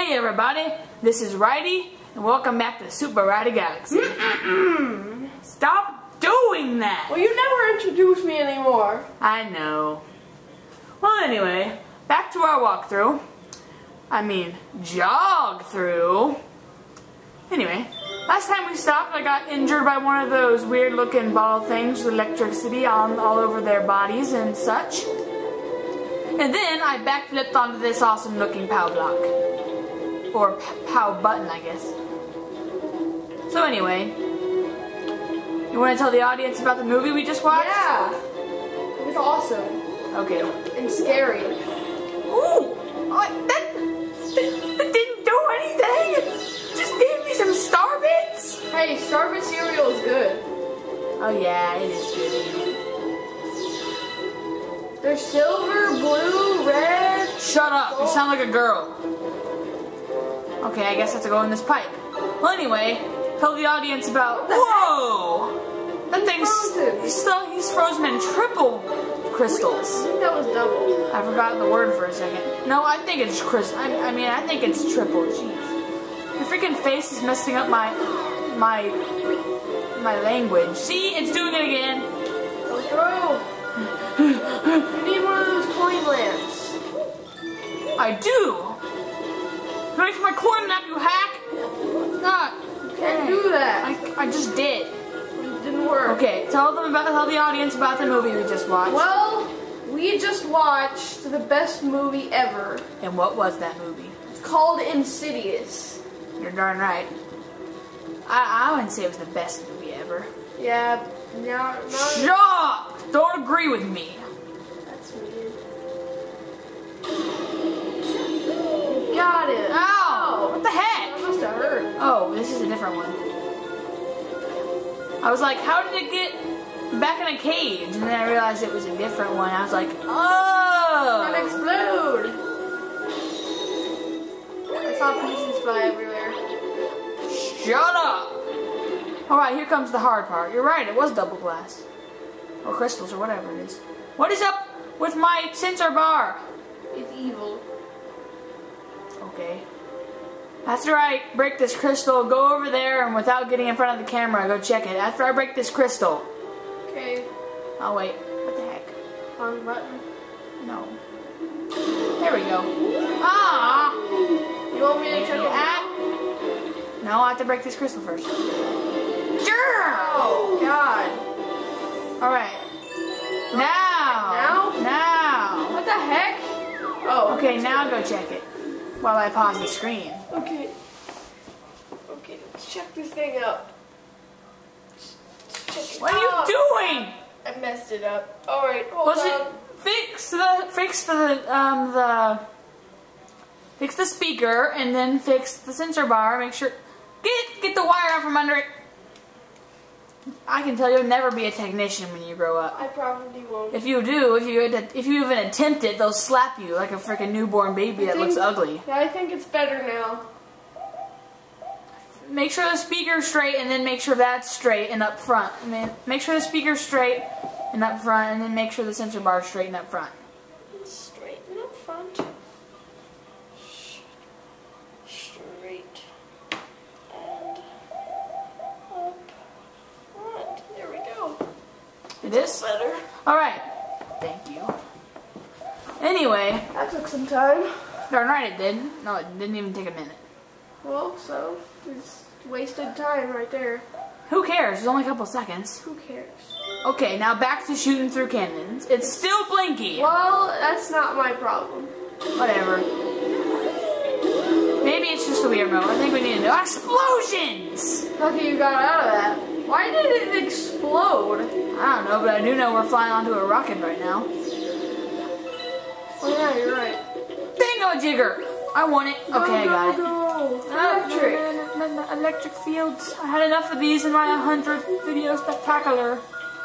Hey everybody, this is Righty, and welcome back to Super Righty Galaxy. Stop doing that! Well, you never introduced me anymore. I know. Well anyway, back to our walkthrough. I mean, jog through. Anyway, last time we stopped, I got injured by one of those weird looking ball things with electricity all over their bodies and such. And then I backflipped onto this awesome looking POW block. Or POW button, I guess. So anyway, you want to tell the audience about the movie we just watched? Yeah. It was awesome. Okay. And scary. Ooh! That didn't do anything! Just gave me some Star Bits! Hey, Starbit cereal is good. Oh yeah, it is good. There's silver, blue, red. Shut up! You sound like a girl. Okay, I guess I have to go in this pipe. Well, anyway, tell the audience about. Whoa! That thing's frozen. He's frozen in triple crystals. I think that was double. I forgot the word for a second. No, I think it's crystal. I mean, I think it's triple. Jeez, your freaking face is messing up my language. See, it's doing it again. Go through. You need one of those coin lamps. I do. Ready for my coin lamp, you hack? God, You can't do that. I just did. It didn't work. Okay, tell the audience about the movie we just watched. Well, we just watched the best movie ever. And what was that movie? It's called Insidious. You're darn right. I wouldn't say it was the best movie ever. Yeah, no. Shut up! Don't agree with me. That's weird. You got it. Ow! What the heck? That must have hurt. Oh, this is a different one. I was like, how did it get back in a cage? And then I realized it was a different one. I was like, oh! Don't explode. I saw pieces fly everywhere. Shut up! Alright, here comes the hard part. You're right, it was double glass. Or crystals, or whatever it is. What is up with my sensor bar? It's evil. Okay. After I break this crystal, go over there and without getting in front of the camera, go check it. After I break this crystal. Okay. Oh wait, what the heck? Wrong button. No. There we go. Ah! You want me to check it out? No, I have to break this crystal first. Oh, God. Alright. Now! What the heck? Oh. Okay, now go check it. While I pause the screen. Okay. Okay, let's check this thing out. Check it What are you doing? I messed it up. Alright, hold on. Fix the speaker and then fix the sensor bar. Make sure get the wire out from under it. I can tell you'll never be a technician when you grow up. I probably won't. If you do, if you even attempt it, they'll slap you like a freaking newborn baby that looks ugly. Yeah, I think it's better now. Make sure the speaker's straight and then make sure that's straight and up front. I mean, make sure the speaker's straight and up front and then make sure the sensor bar's straight and up front. Straight and up front. Straight and up front. There we go. It is? Better. Alright. Thank you. Anyway. That took some time. Darn right it did. No, it didn't even take a minute. Well, so it's wasted time right there. Who cares? It's only a couple seconds. Who cares? Okay, now back to shooting through cannons. It's still blinky. Well, that's not my problem. Whatever. Maybe it's just a weird mode. I think we need to do explosions! Lucky you got out of that. Why did it explode? I don't know, but I do know we're flying onto a rocket right now. Oh yeah, you're right. Bingo-jigger! I want it. Okay, I got it. Electric. Electric fields. I had enough of these in my 100th video spectacular.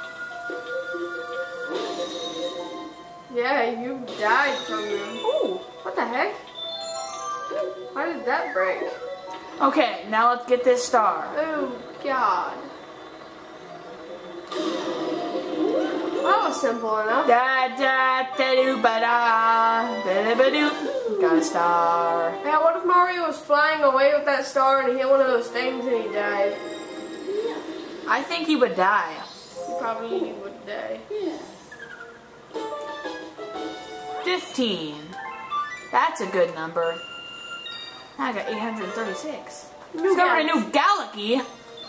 Yeah, you died from them. Ooh, what the heck? Why did that break? Okay, now let's get this star. Oh, God. That was simple enough. Da da da doo ba da da ba doo. Got a star. Yeah, what if Mario was flying away with that star and he hit one of those things and he died? I think he would die. He probably would die. 15. That's a good number. I got 836. Discovered a new galaxy.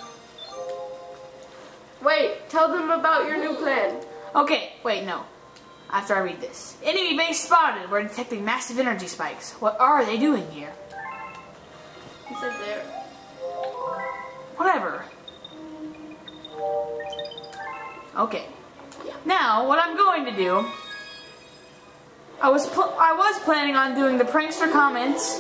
Wait, tell them about your new plan. Okay, wait, no. After I read this. Enemy base spotted. We're detecting massive energy spikes. What are they doing here? He said there. Whatever. Okay. Now, what I'm going to do... I was planning on doing the prankster comments.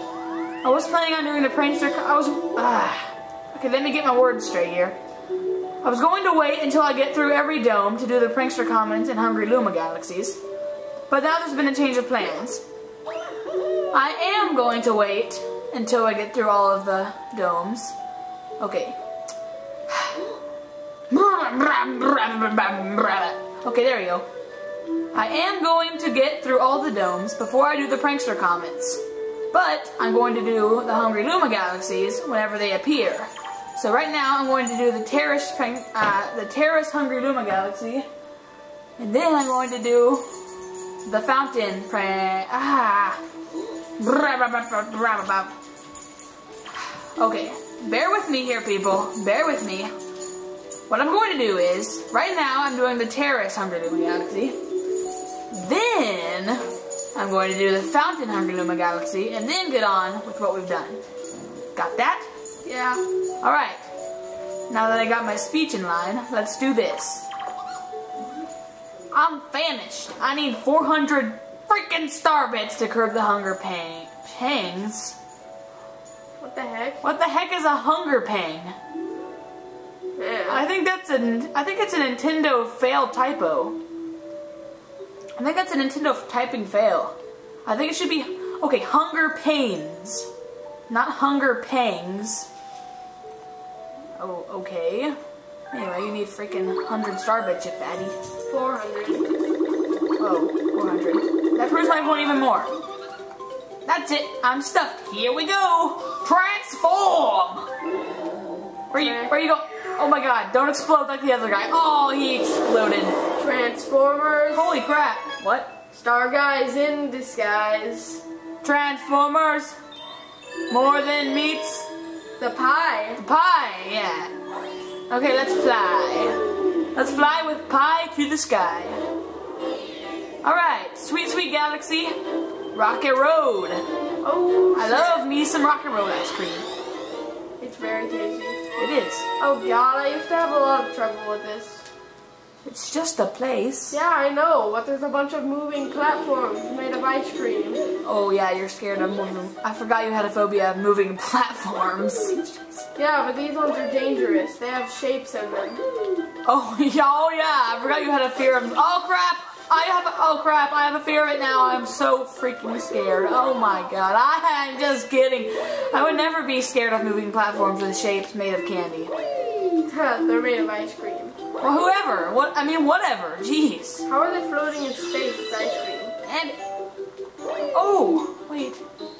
Okay, let me get my words straight here. I was going to wait until I get through every dome to do the prankster comments in Hungry Luma Galaxies. But now there's been a change of plans. I am going to wait until I get through all of the domes. Okay. Okay, there we go. I am going to get through all the domes before I do the prankster comments. But I'm going to do the Hungry Luma Galaxies whenever they appear. So right now I'm going to do the Terrace Hungry Luma Galaxy. And then I'm going to do the Fountain Okay, bear with me here, people. Bear with me. What I'm going to do is, right now I'm doing the Terrace Hungry Luma Galaxy. Then I'm going to do the Fountain Hungry Luma Galaxy, and then get on with what we've done. Got that? Yeah. Alright. Now that I got my speech in line, let's do this. I'm famished. I need 400 freaking star bits to curb the hunger pangs. What the heck? What the heck is a hunger pang? Yeah. I think it's a Nintendo fail typo. I think that's a Nintendo typing fail. I think it should be, okay, hunger pains, not hunger pangs. Oh, okay. Anyway, you need freaking 100 star bits, you fatty. 400. Oh, 400. That proves my point even more. That's it. I'm stuffed. Here we go. Transform. Where you going? Oh my god, don't explode like the other guy. Oh, he exploded. Transformers. Holy crap. What? Star Guys in disguise. Transformers. More than meets the pie. the pie, yeah. Okay, let's fly. Let's fly with pie to the sky. Alright, sweet, sweet galaxy. Rocket Road. Oh, I love me some Rocket Road ice cream. it's very tasty. It is. Oh god, I used to have a lot of trouble with this. It's just a place. Yeah, I know, but there's a bunch of moving platforms made of ice cream. Oh yeah, you're scared of moving. I forgot you had a phobia of moving platforms. Yeah, but these ones are dangerous. They have shapes in them. Oh yeah, I forgot you had a fear of. Oh crap! I have a fear of it now. I'm so freaking scared. Oh my god, I'm just kidding. I would never be scared of moving platforms with shapes made of candy. They're made of ice cream. Or whoever. Whatever. Jeez. How are they floating in space with ice cream? And oh, wait.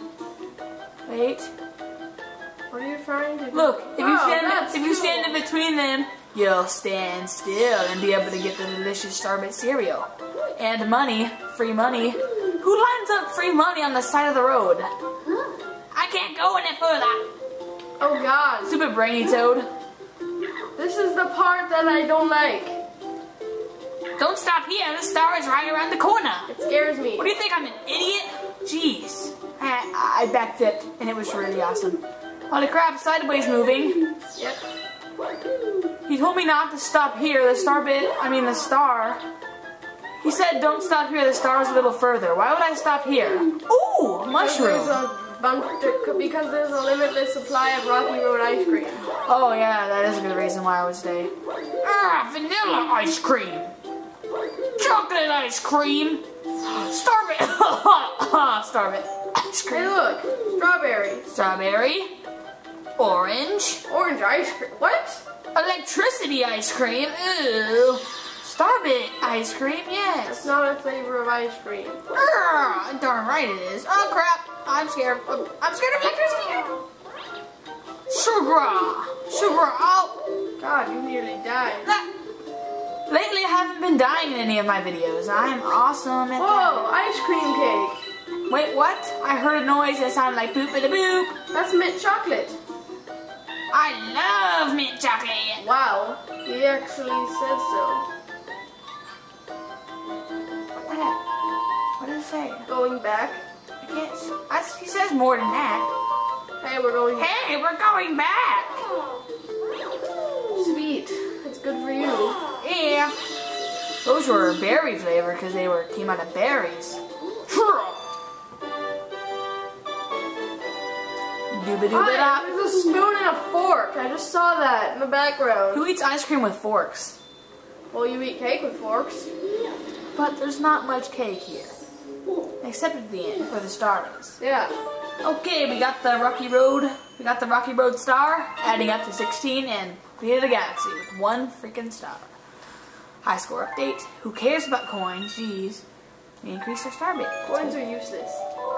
What are you trying to do? Look, if you cool. stand in between them, you'll stand still and be able to get the delicious Starbit cereal. And money, free money. Who lines up free money on the side of the road? I can't go any further. Oh god. Stupid brainy toad. This is the part that I don't like. Don't stop here, the star is right around the corner. It scares me. What do you think, I'm an idiot? Jeez. I backflipped and it was really awesome. Holy crap, sideways moving. Yep. He told me not to stop here, the star. He said don't stop here, the star's a little further. Why would I stop here? Ooh, mushroom. Because there's a limitless supply of Rocky Road ice cream. Oh yeah, that is a good reason why I would stay. Vanilla ice cream. Chocolate ice cream. Starbit. Starbit. Ice cream. Hey look, strawberry. Strawberry. Orange. Orange ice cream. What? Electricity ice cream. Ew. Starbit ice cream, It's yes. not a flavor of ice cream. Darn right it is. Oh crap, I'm scared. I'm scared of electricity. Sugar. Oh, God, you nearly died. lately I haven't been dying in any of my videos. I am awesome at Whoa, ice cream cake. that. Wait, what? I heard a noise that sounded like boop a boop. That's mint chocolate. I love mint chocolate. Wow, he actually said so. What the heck? What did it say? Going back. I guess. He says more than that. Hey, we're going. Hey, we're going back. Sweet. It's good for you. Yeah. Those were berry flavored because they came out of berries. Hi, there's a spoon and a fork. I just saw that in the background. Who eats ice cream with forks? Well, you eat cake with forks. But there's not much cake here. Except at the end, where the star is. Yeah. Okay, we got the Rocky Road. We got the Rocky Road star, adding up to 16, and created a galaxy with one freaking star. High score update. Who cares about coins? Jeez. We increased our star bit. Coins are useless.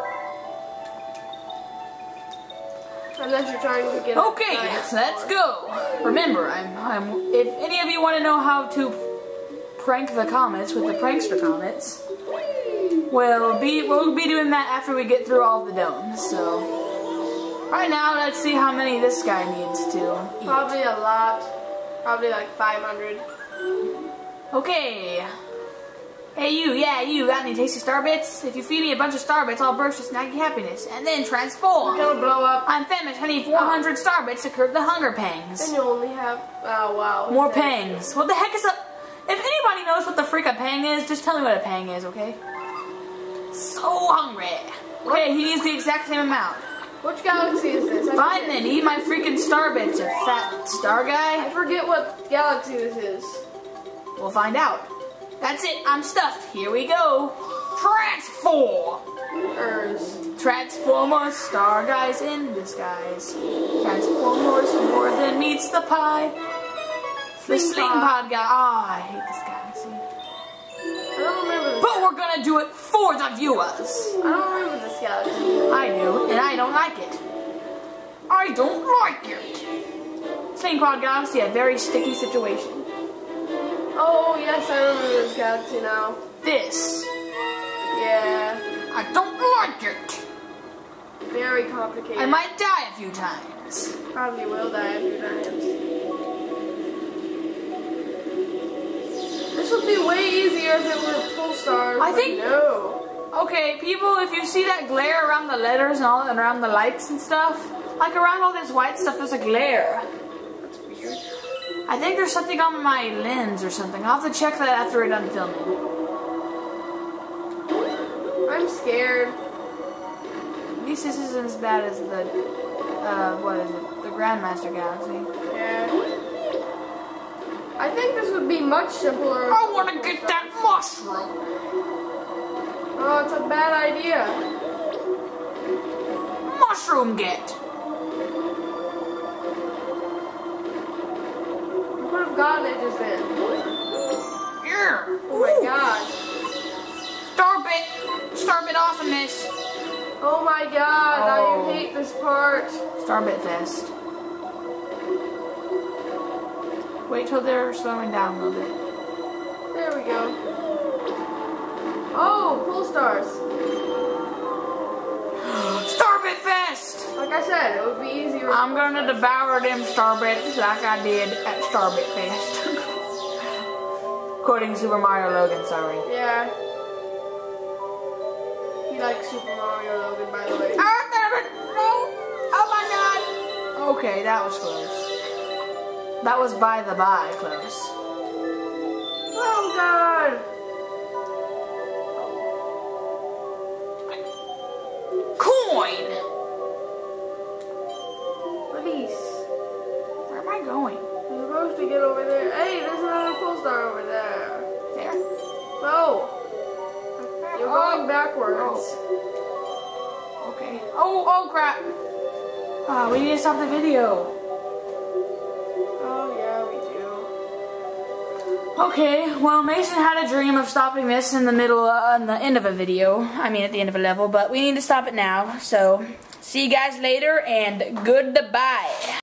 Unless you're trying to get. Okay, let's go. Remember, if any of you want to know how to prank the comets with the prankster comets, we'll be doing that after we get through all the domes. So right now, let's see how many this guy needs to eat. Probably a lot. Probably like 500. Okay. Hey you, yeah you, got any tasty star bits? If you feed me a bunch of star bits, I'll burst with snacky happiness and then transform. It's gonna blow up. I'm famished. I need 400 star bits to curb the hunger pangs. Then you only have. Oh wow. More pangs. What the heck is up? If anybody knows what the freak a pang is, just tell me what a pang is, okay? So hungry. Okay, he needs the exact same amount. Which galaxy is this? Fine then, eat my freaking star bits, you fat star guy. I forget what galaxy this is. We'll find out. That's it, I'm stuffed. Here we go. Transform! Transformers, star guys in disguise. Transformers more than meets the pie. The Sling Pod guy. Ah, I hate this galaxy. I don't remember this. But we're gonna do it for the viewers. I don't remember this galaxy. I do, and I don't like it. I don't like it. Sling Pod galaxy, a very sticky situation. Oh yes, I remember this galaxy now. This. Yeah. I don't like it. Very complicated. I might die a few times. Probably will die a few times. This would be way easier if it were full stars. I think- no. Okay, people, if you see that glare around the letters and all, and around the lights and stuff, like around all this white stuff, there's a glare. That's weird. I think there's something on my lens or something. I'll have to check that after we're done filming. I'm scared. At least this isn't as bad as the, what is it? The Grandmaster Galaxy. Yeah. I think this would be much simpler. I want to get that mushroom. Oh, it's a bad idea. Mushroom get. You could have gotten it just then. Here. Oh my god. Starbit awesomeness. Oh my god, Oh. I hate this part. Starbit Fest. Wait till they're slowing down a little bit. There we go. Oh, pull stars. Starbit Fest! Like I said, it would be easier. with I'm pull gonna stars. devour them Starbits like I did at Starbit Fest. Quoting Super Mario Logan, sorry. Yeah. He likes Super Mario Logan, by the way. Oh, damn it! No! Oh my god! Okay, that was close. That was by the by close. Oh god! Coin! Release. Where am I going? You're supposed to get over there. Hey, there's another pull star over there. There? No. You're going backwards. Okay. Oh crap! Ah, we need to stop the video. Oh yeah, we do. Okay, well, Mason had a dream of stopping this in the middle, on the end of a video. I mean, at the end of a level, but we need to stop it now. So, see you guys later, and goodbye.